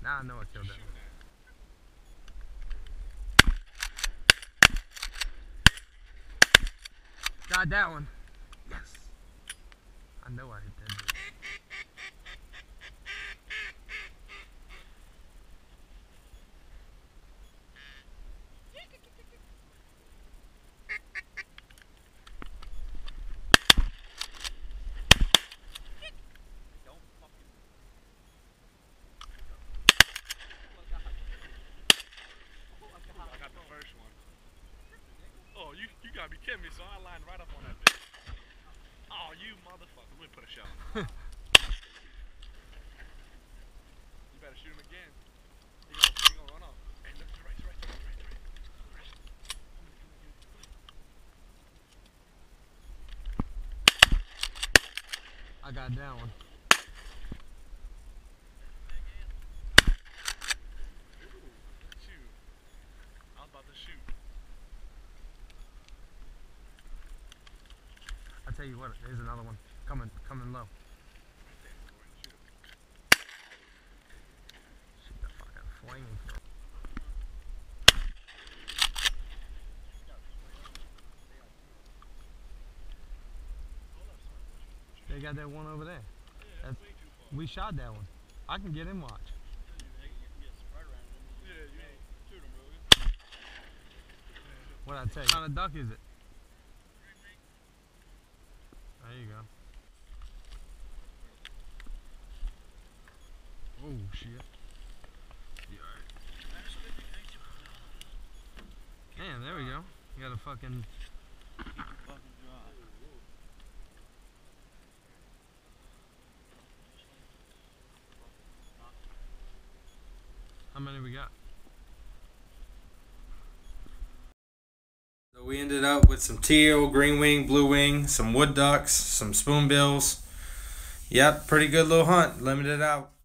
Now I know I killed that one. Got that one. Yes. I know I hit that dude. Oh, you gotta be kidding me, so I lined right up on that bitch. Oh, you motherfucker. Let me put a shot on. You better shoot him again. He gonna run off. Hey, look to the right, to the right, to the right, to the right. I got that one. Shoot. I was about to shoot. I'll tell you what, there's another one. Coming low. Shoot the fucking flamethrower. They got that one over there. That's, we shot that one. I can get him watch. What'd I tell you? What kind of duck is it? There you go. Oh shit. Damn, there we go. You got a fucking... How many we got? So we ended up with some teal, green wing, blue wing, some wood ducks, some spoonbills. Yep, pretty good little hunt. Limited out.